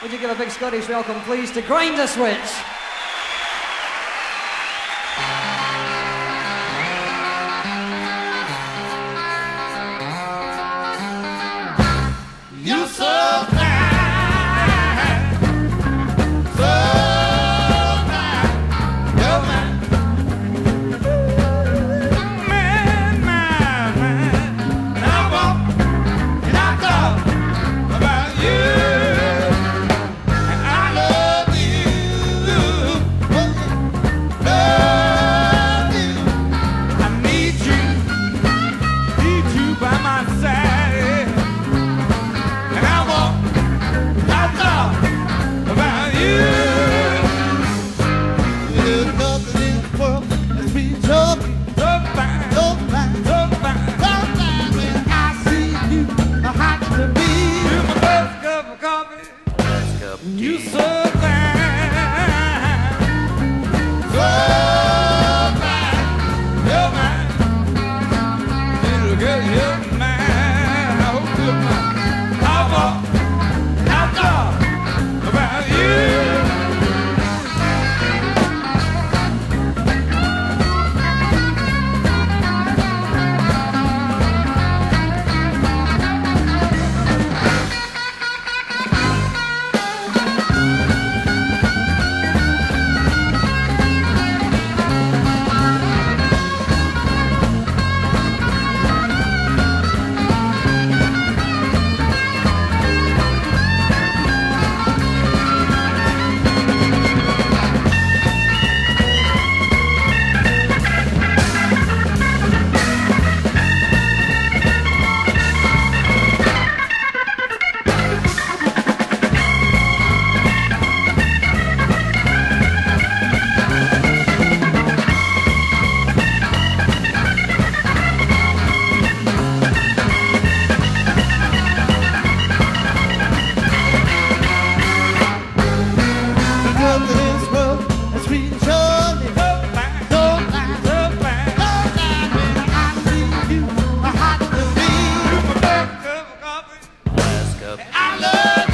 Would you give a big Scottish welcome, please, to Grinderswitch? You so fine, so fine, you're mine. Man, and I walk and I talk about you, and I love you, love you. I need you by my side. You so fine, so fine, you're mine, little girl, you're mine. I hope you're mine. I'll talk about you. I love